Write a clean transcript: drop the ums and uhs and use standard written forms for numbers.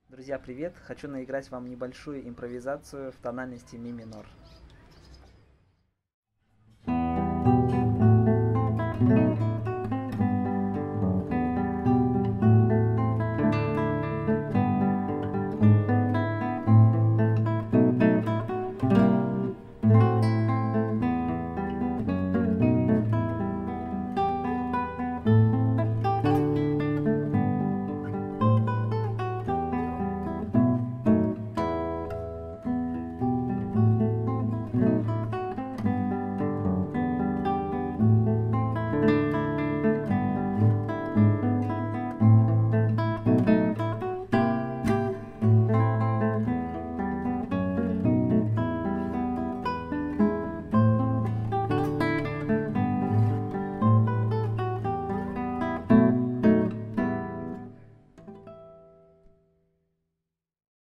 Друзья, привет! Хочу наиграть вам небольшую импровизацию в тональности ми минор.